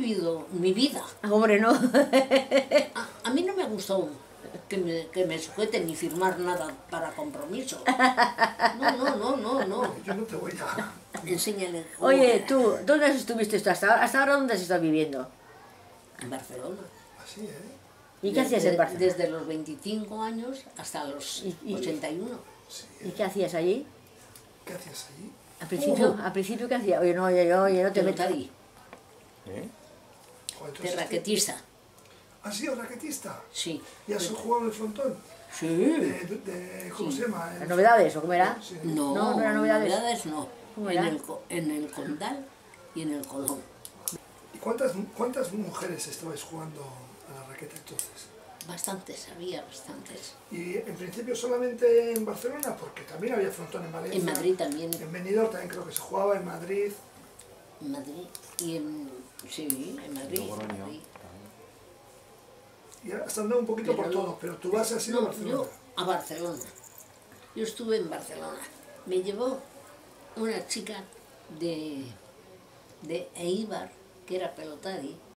vivido mi vida. Hombre, no. A mí no me gustó que me sujeten ni firmar nada para compromiso. No. Yo no te voy a... Enséñale. Oye, tú, ¿dónde estuviste tú hasta ahora? ¿Hasta ahora dónde has estado viviendo? En Barcelona. Así, ¿eh? ¿Y qué hacías en Barcelona? Desde los 25 años hasta los 81. Sí, ¿Y qué hacías allí? ¿Qué hacías allí? Al principio ¿qué hacías? Oye, no te metas. Pelotari, Joder, de entonces, raquetista. ¿has sido raquetista? Sí. ¿Y has jugado en el frontón? Sí. ¿Cómo se llama? ¿Las novedades o cómo era? Sí. No, No eran novedades. no. ¿Cómo En era? en el Condal y en el Colón. ¿Y cuántas mujeres estabais jugando a la raqueta entonces? Bastantes, había bastantes. Y en principio solamente en Barcelona, porque también había frontón en Valencia. En Madrid también. En Benidorm también creo que se jugaba, en Madrid. En Madrid. Y en... Sí, en Madrid. en Madrid. Y has andado un poquito por Pero no- todo, pero tu base ha sido No, Barcelona. yo a Barcelona. Yo estuve en Barcelona. Me llevó una chica de Eibar, que era pelotari,